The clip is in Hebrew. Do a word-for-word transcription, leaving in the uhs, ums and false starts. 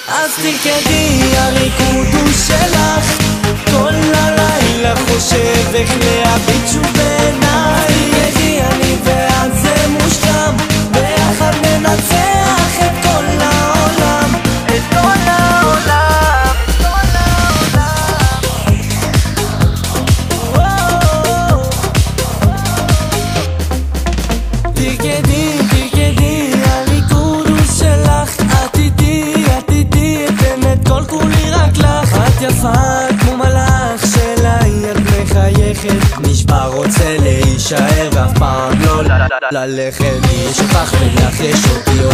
אז תרקדי, הריקוד הוא שלך. כל הלילה חושב איך להביט שוב בעיניי. תרקדי, אני ואת זה מושלם, ביחד ננצח את כל העולם, את כל העולם, את כל העולם. תרקדי, תרקדי, הריקוד הוא שלך. את איתי, את איתי, אתן את כל כולי רק לך. את יפה כמו מלאך שלי, את מחייכת, נשבע רוצה להישאר ואף פעם לא ללכת. יש אותך ולך יש אותי,